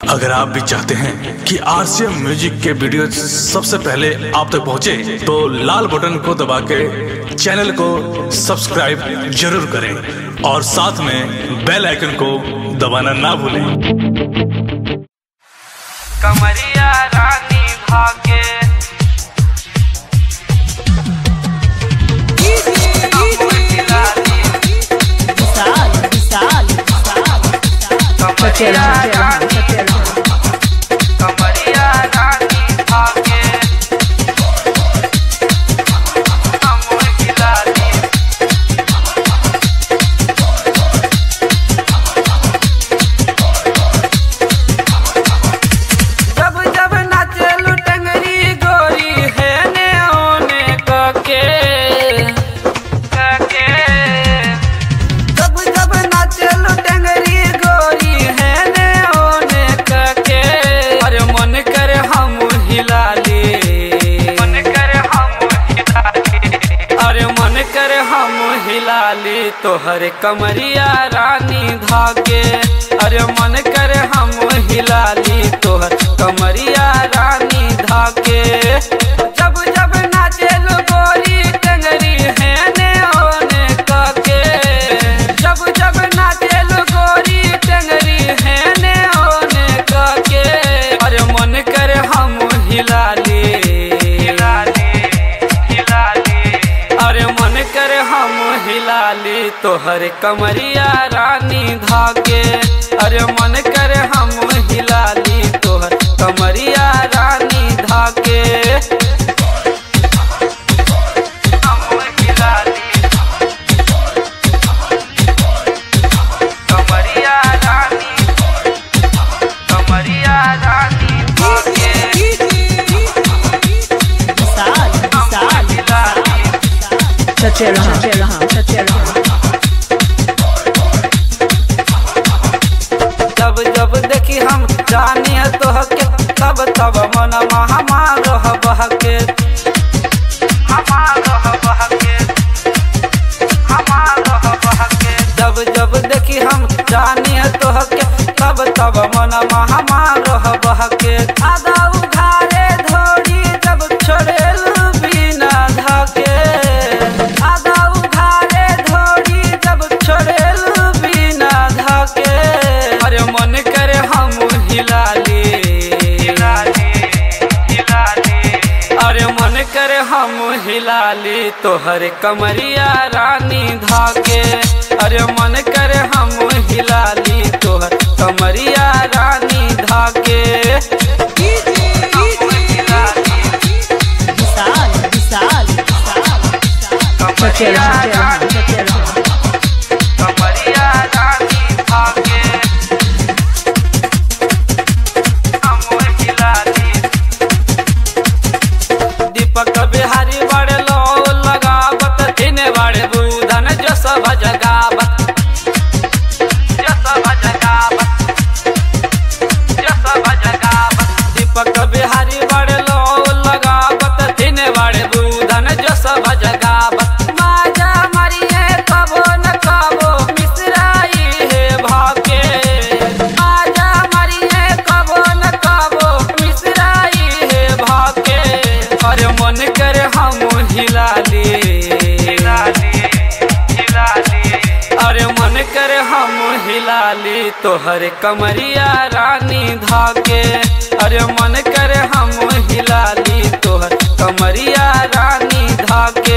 अगर आप भी चाहते हैं कि आरसीएम म्यूजिक के वीडियो सबसे पहले आप तक पहुंचे, तो लाल बटन को दबा के चैनल को सब्सक्राइब जरूर करें और साथ में बेल आइकन को दबाना ना भूलें। कमरिया रानी भागे कमरिया रानी भागे अमर खिलाड़ी जब जब नाचे लुटंगरी गोरी है ने ओने कके जब जब नाचे लुटंगरी गोरी है ने ओने कके अरे मन करे हम हिला ले मन करे हम हिला ले अरे मन करे हम हिला ले तोहर कमरिया रानी धागे अरे मन करे हम हिला ली तोहर कमरिया रानी धागे जब जब नाचे लो गोरी टंगरी है ने ओने काके जब जब नाचे लो गोरी टंगरी है ने ओने काके अरे मन करे हम हिला ली अरे मन करे हम हिला ली तोहर कमरिया रानी धागे अरे मन करे हम हिला ली तोहर कमरिया रानी धागे हम हिला ली कमरिया रानी धागे हम हिला ली जब जब देखी हम जानी तो हके तब तब मन हमार बहके जब जब देखी हम जानी तो हके तब तब मन हमार बहके आधा उघारे धोड़ी जब छोड़े बिना धके आधा उघारे धोड़ी जब छोड़े बिना धके अरे मन करे हम हिला ले अरे मन करे हम हिला ली तोहर कमरिया रानी धागे अरे मन करे हम हिला ली तोहर कमरिया रानी धागे कमरिया रानी भागे दीपक बिहारी बड़े लो लगावत दिन बड़े बुधन जो सब जगावत दीपक बिहारी बड़े लो लगावत दिन बड़े बुधन जो सब जगावत माजा मरिए कबो न कबो मिसराई है भागे माजा मरिए कबो न कबो मिसराई है भागे अरे मन करे हम हिला ली अरे मन करे हम हिला ली तोहर कमरिया रानी धागे अरे मन करे हम हिला ली तोहर कमरिया रानी धागे।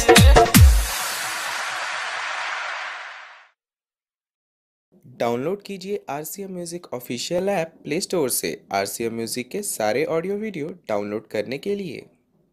डाउनलोड कीजिए RCM music official app play store से। आरसीएम म्यूजिक के सारे ऑडियो वीडियो डाउनलोड करने के लिए